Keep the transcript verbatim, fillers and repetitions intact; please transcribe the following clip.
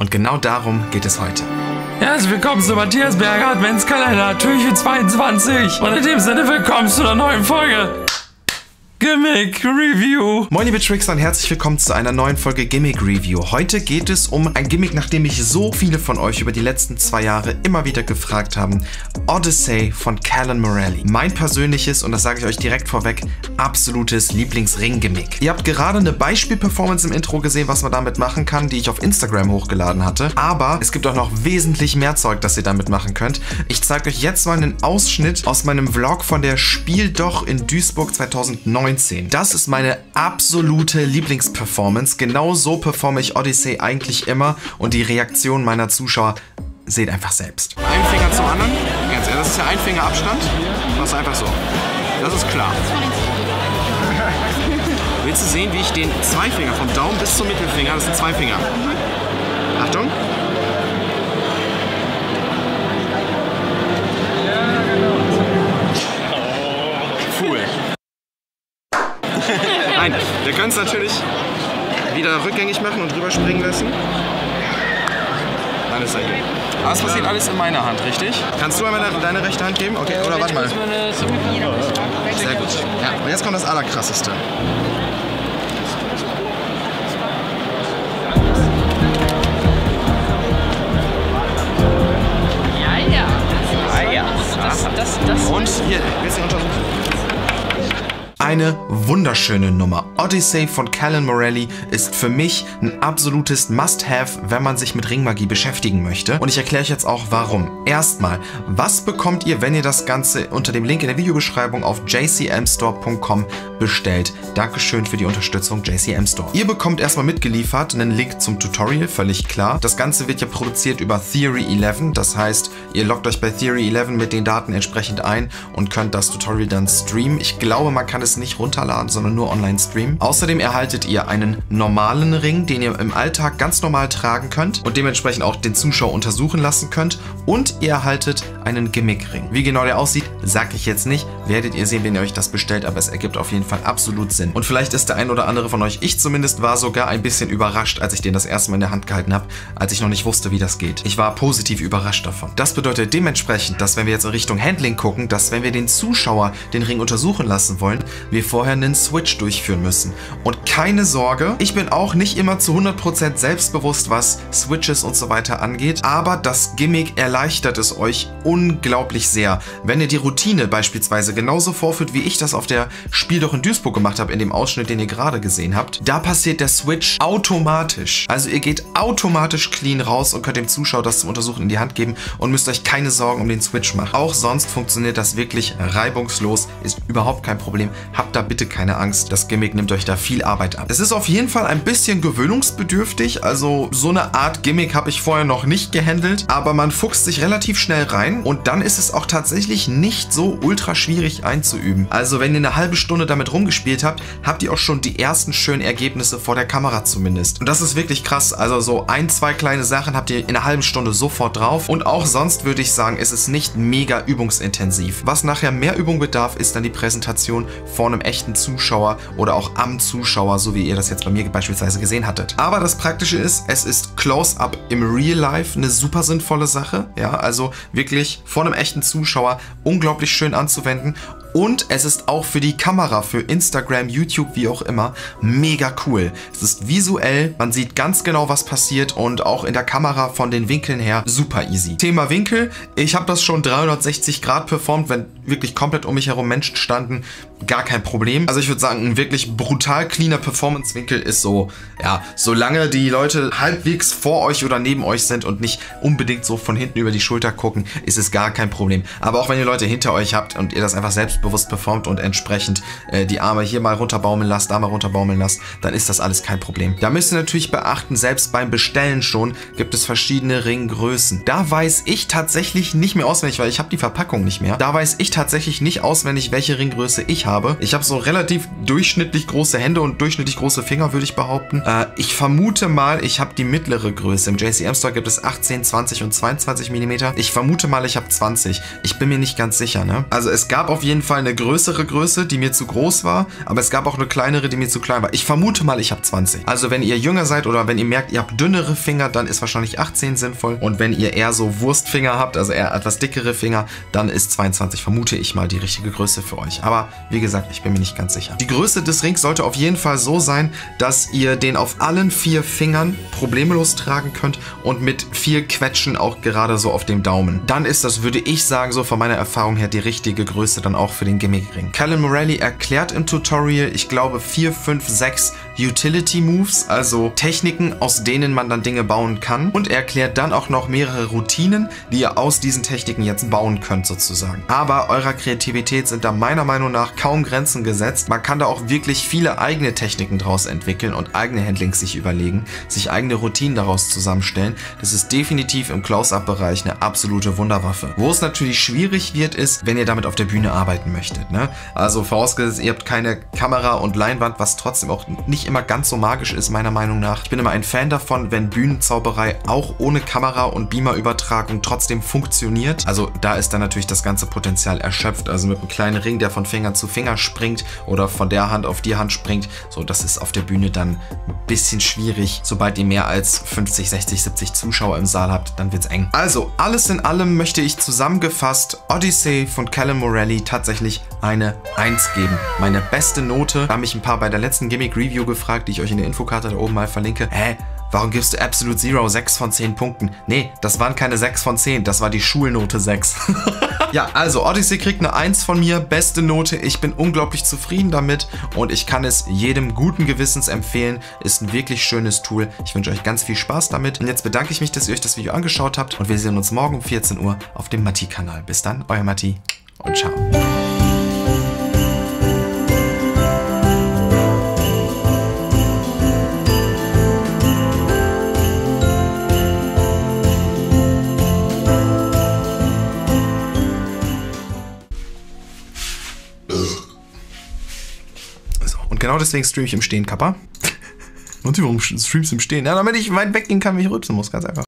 Und genau darum geht es heute. Herzlich willkommen zu Matthias Berger Adventskalender, Türchen zweiundzwanzig. Und in dem Sinne willkommen zu einer neuen Folge Gimmick Review. Moin liebe Trickster und herzlich willkommen zu einer neuen Folge Gimmick Review. Heute geht es um ein Gimmick, nach dem mich so viele von euch über die letzten zwei Jahre immer wieder gefragt haben. Odyssey von Callum Morelli. Mein persönliches, und das sage ich euch direkt vorweg, absolutes Lieblingsring-Gimmick. Ihr habt gerade eine Beispiel-Performance im Intro gesehen, was man damit machen kann, die ich auf Instagram hochgeladen hatte. Aber es gibt auch noch wesentlich mehr Zeug, das ihr damit machen könnt. Ich zeige euch jetzt mal einen Ausschnitt aus meinem Vlog von der Spiel doch in Duisburg zweitausendneunzehn. Das ist meine absolute Lieblingsperformance. Genau so performe ich Odyssey eigentlich immer und die Reaktion meiner Zuschauer seht einfach selbst. Ein Finger zum anderen. Ganz ehrlich, das ist ja ein Finger Abstand. Das ist einfach so. Das ist klar. Willst du sehen, wie ich den Zweifinger vom Daumen bis zum Mittelfinger, das sind zwei Finger. Achtung. Cool. Nein, wir können es natürlich wieder rückgängig machen und drüber springen lassen. Dann ist er hier. Aber das passiert alles in meiner Hand, richtig? Kannst du einmal deine, deine rechte Hand geben? Okay, oder warte mal. Sehr gut. Ja, und jetzt kommt das Allerkrasseste. Ja, ja. Ah, ja. Das, das, das. Und hier, willst du untersuchen? Eine wunderschöne Nummer. Odyssey von Callum Morelli ist für mich ein absolutes Must-Have, wenn man sich mit Ringmagie beschäftigen möchte. Und ich erkläre euch jetzt auch warum. Erstmal, was bekommt ihr, wenn ihr das Ganze unter dem Link in der Videobeschreibung auf j c m store punkt com bestellt? Dankeschön für die Unterstützung, J C M Store. Ihr bekommt erstmal mitgeliefert einen Link zum Tutorial, völlig klar. Das Ganze wird ja produziert über Theory elf. Das heißt, ihr loggt euch bei Theory elf mit den Daten entsprechend ein und könnt das Tutorial dann streamen. Ich glaube, man kann es nicht runterladen, sondern nur online streamen. Außerdem erhaltet ihr einen normalen Ring, den ihr im Alltag ganz normal tragen könnt und dementsprechend auch den Zuschauer untersuchen lassen könnt. Und ihr erhaltet einen Gimmick-Ring. Wie genau der aussieht, sage ich jetzt nicht. Werdet ihr sehen, wenn ihr euch das bestellt, aber es ergibt auf jeden Fall absolut Sinn. Und vielleicht ist der ein oder andere von euch, ich zumindest, war sogar ein bisschen überrascht, als ich den das erste Mal in der Hand gehalten habe, als ich noch nicht wusste, wie das geht. Ich war positiv überrascht davon. Das bedeutet dementsprechend, dass wenn wir jetzt in Richtung Handling gucken, dass wenn wir den Zuschauer den Ring untersuchen lassen wollen, wir vorher einen Switch durchführen müssen. Und keine Sorge, ich bin auch nicht immer zu hundert Prozent selbstbewusst, was Switches und so weiter angeht, aber das Gimmick erleichtert es euch unglaublich sehr. Wenn ihr die Routine beispielsweise genauso vorführt, wie ich das auf der Spiel doch in Duisburg gemacht habe, in dem Ausschnitt, den ihr gerade gesehen habt, da passiert der Switch automatisch. Also ihr geht automatisch clean raus und könnt dem Zuschauer das zum Untersuchen in die Hand geben und müsst euch keine Sorgen um den Switch machen. Auch sonst funktioniert das wirklich reibungslos, ist überhaupt kein Problem. Habt da bitte keine Angst, das Gimmick nimmt euch da viel Arbeit ab. Es ist auf jeden Fall ein bisschen gewöhnungsbedürftig, also so eine Art Gimmick habe ich vorher noch nicht gehandelt, aber man fuchst sich relativ schnell rein und dann ist es auch tatsächlich nicht so ultra schwierig einzuüben. Also wenn ihr eine halbe Stunde damit rumgespielt habt, habt ihr auch schon die ersten schönen Ergebnisse vor der Kamera zumindest. Und das ist wirklich krass, also so ein, zwei kleine Sachen habt ihr in einer halben Stunde sofort drauf und auch sonst würde ich sagen, es ist nicht mega übungsintensiv. Was nachher mehr Übung bedarf, ist dann die Präsentation vor einem echten Zuschauer oder auch am Zuschauer, so wie ihr das jetzt bei mir beispielsweise gesehen hattet. Aber das Praktische ist, es ist Close-Up im Real Life eine super sinnvolle Sache. Ja, also wirklich vor einem echten Zuschauer unglaublich schön anzuwenden. Und es ist auch für die Kamera, für Instagram, YouTube, wie auch immer, mega cool. Es ist visuell, man sieht ganz genau, was passiert und auch in der Kamera von den Winkeln her super easy. Thema Winkel, ich habe das schon dreihundertsechzig Grad performt, wenn wirklich komplett um mich herum Menschen standen, gar kein Problem. Also ich würde sagen, ein wirklich brutal cleaner Performance-Winkel ist so, ja, solange die Leute halbwegs vor euch oder neben euch sind und nicht unbedingt so von hinten über die Schulter gucken, ist es gar kein Problem. Aber auch wenn ihr Leute hinter euch habt und ihr das einfach selbstbewusst performt und entsprechend äh, die Arme hier mal runterbaumeln lasst, da mal runterbaumeln lasst, dann ist das alles kein Problem. Da müsst ihr natürlich beachten, selbst beim Bestellen schon gibt es verschiedene Ringgrößen. Da weiß ich tatsächlich nicht mehr auswendig, weil ich habe die Verpackung nicht mehr. Da weiß ich tatsächlich nicht auswendig, welche Ringgröße ich habe. Ich habe so relativ durchschnittlich große Hände und durchschnittlich große Finger, würde ich behaupten. Äh, ich vermute mal, ich habe die mittlere Größe. Im J C M Store gibt es achtzehn, zwanzig und zweiundzwanzig Millimeter. Ich vermute mal, ich habe zwanzig. Ich bin mir nicht ganz sicher, ne? Also es gab auf jeden Fall Fall eine größere Größe, die mir zu groß war, aber es gab auch eine kleinere, die mir zu klein war. Ich vermute mal, ich habe zwanzig. Also wenn ihr jünger seid oder wenn ihr merkt, ihr habt dünnere Finger, dann ist wahrscheinlich achtzehn sinnvoll. Und wenn ihr eher so Wurstfinger habt, also eher etwas dickere Finger, dann ist zweiundzwanzig, vermute ich mal, die richtige Größe für euch. Aber wie gesagt, ich bin mir nicht ganz sicher. Die Größe des Rings sollte auf jeden Fall so sein, dass ihr den auf allen vier Fingern problemlos tragen könnt und mit viel Quetschen auch gerade so auf dem Daumen. Dann ist das, würde ich sagen, so von meiner Erfahrung her die richtige Größe dann auch für den Gimmick-Ring. Callum Morelli erklärt im Tutorial, ich glaube, vier, fünf, sechs Utility Moves, also Techniken, aus denen man dann Dinge bauen kann. Und er erklärt dann auch noch mehrere Routinen, die ihr aus diesen Techniken jetzt bauen könnt sozusagen. Aber eurer Kreativität sind da meiner Meinung nach kaum Grenzen gesetzt. Man kann da auch wirklich viele eigene Techniken draus entwickeln und eigene Handlings sich überlegen, sich eigene Routinen daraus zusammenstellen. Das ist definitiv im Close-Up-Bereich eine absolute Wunderwaffe. Wo es natürlich schwierig wird, ist, wenn ihr damit auf der Bühne arbeiten möchtet, ne? Also vorausgesetzt, ihr habt keine Kamera und Leinwand, was trotzdem auch nicht immer ganz so magisch ist, meiner Meinung nach. Ich bin immer ein Fan davon, wenn Bühnenzauberei auch ohne Kamera und Beamer-Übertragung trotzdem funktioniert. Also da ist dann natürlich das ganze Potenzial erschöpft. Also mit einem kleinen Ring, der von Finger zu Finger springt oder von der Hand auf die Hand springt. So, das ist auf der Bühne dann ein bisschen schwierig. Sobald ihr mehr als fünfzig, sechzig, siebzig Zuschauer im Saal habt, dann wird's eng. Also, alles in allem möchte ich zusammengefasst Odyssey von Callum Morelli tatsächlich eine eins geben. Meine beste Note. Da haben mich ein paar bei der letzten Gimmick-Review gefragt, die ich euch in der Infokarte da oben mal verlinke. Hä? Warum gibst du Absolute Zero sechs von zehn Punkten? Nee, das waren keine sechs von zehn, das war die Schulnote sechs. Ja, also Odyssey kriegt eine eins von mir, beste Note. Ich bin unglaublich zufrieden damit und ich kann es jedem guten Gewissens empfehlen. Ist ein wirklich schönes Tool. Ich wünsche euch ganz viel Spaß damit. Und jetzt bedanke ich mich, dass ihr euch das Video angeschaut habt und wir sehen uns morgen um vierzehn Uhr auf dem Matti-Kanal. Bis dann, euer Matti und ciao. Genau deswegen streame ich im Stehen, Kappa. Und warum streamst du im Stehen? Ja, damit ich weit weggehen kann, wenn ich rülpsen muss, ganz einfach.